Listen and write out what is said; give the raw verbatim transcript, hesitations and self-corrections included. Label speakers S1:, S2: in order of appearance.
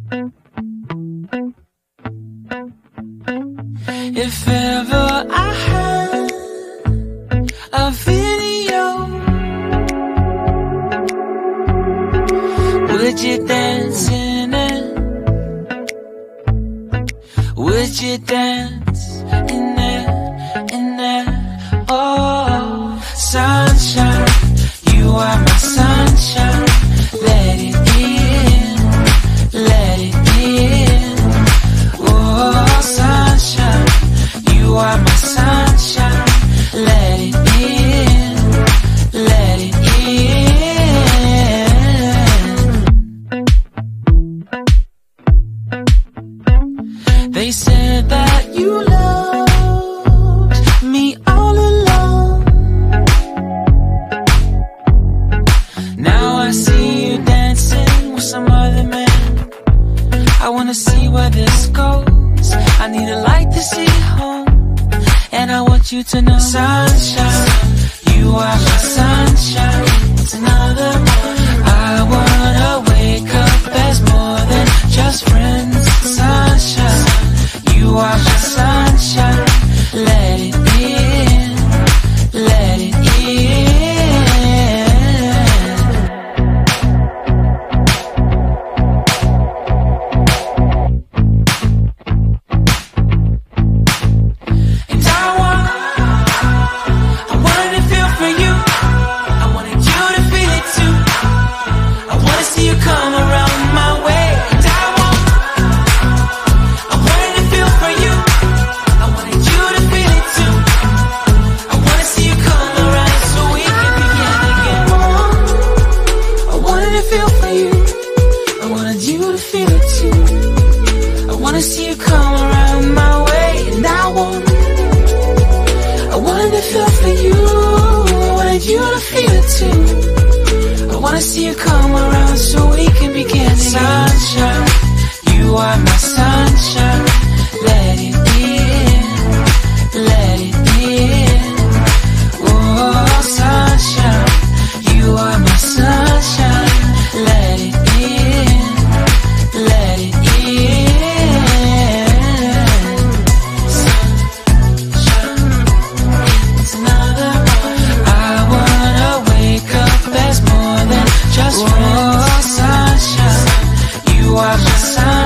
S1: If ever I had a video, would you dance in it? Would you dance in it, in it? Oh, sunshine, you are my sunshine. Let it in, let it in. Oh, sunshine, you are my sunshine. Let it in, let it in. They said that you loved me all along. Now I see you dancing with some other man. I wanna see where this goes. I need a light to see home, and I want you to know, sunshine, you are my sunshine. It's another one. I wanna wake up as more than just friends. Sunshine, you are my sunshine. Let it in, let it in. And I want, I wanted to feel for you. I wanted you to feel it too. I wanna see you come around my way. And I want, I wanted to feel for you. I wanted you to feel it too. I wanna see you come around so we can begin again. I wanted to feel for you. I wanted you to feel it too. I wanna see you come around my way. And I want, I wanted to feel for you. I wanted you to feel it too. I wanna see you come around so we can begin again. Sunshine, you are my sunshine. Let it in, let it in. Oh, sunshine, you are my sunshine. Let it in, let it in. Sunshine, it's another one. I wanna wake up as more than just friends. Oh, sunshine, you are my sunshine.